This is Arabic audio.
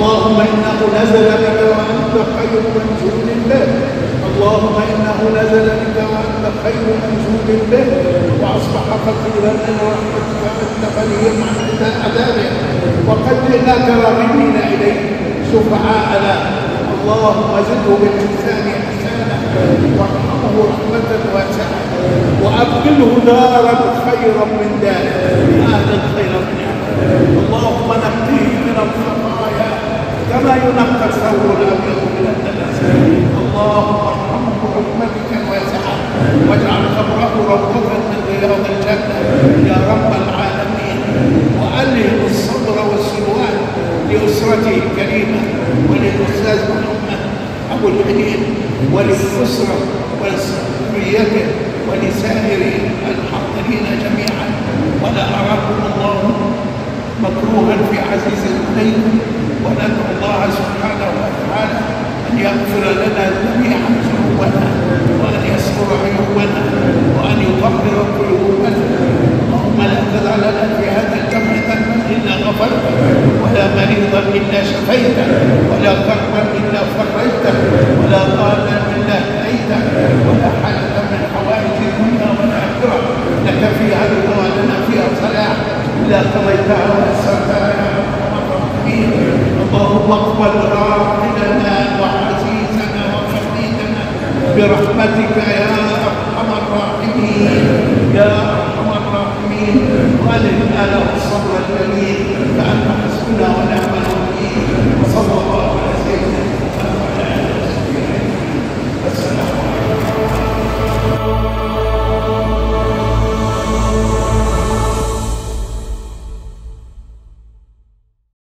اللهم إنه نزل بك وأنت خير منزول به، اللهم إنه نزل بك وأنت خير منزول به، وأصبح فقيرا من رحمتك وأنت غني عن عذابه، وقد جئناك راغبين إليك شفعاء له، اللهم زده بالإحسان إحسانا وارحمه رحمة واسعة، وأبدله دارا خيرا من داره، أهلا خيرا منها. اللهم نقيه من الخطايا كما ينقى الثوب الأبيض من الدنس. اللهم ارحمه برحمتك واسعة، واجعل قبره روضة من رياض الجنة يا رب العالمين، وألهم الصبر والسلوان لأسرته الكريمة وللأستاذ محمد أبو الحنين وللأسرة ولذريته ولسائر الحاضرين جميعا، ولا أراكم الله مكروها في عزيز عليكم، وندعو الله سبحانه وتعالى أن يغفر لنا جميعا ذنوبنا، وأن يستر عيوبنا، وأن يطهر قلوبنا. اللهم لا تدع لنا في هذا الجمع ذنبا إلا غفرته، ولا مريضا إلا شفيته، ولا كربا إلا فرجته، ولا ضالا إلا هديته، ولا حاجة من حوائج الدنيا والآخرة لك فيها رضا ولنا فيها صلاح إلا قضيتها ويسرتها يا أرحم الراحمين. اللهم اقبل راحلنا وعزيزنا وفقيدنا برحمتك يا أرحم الراحمين يا أرحم الراحمين، وألهمنا له الصبر الجميل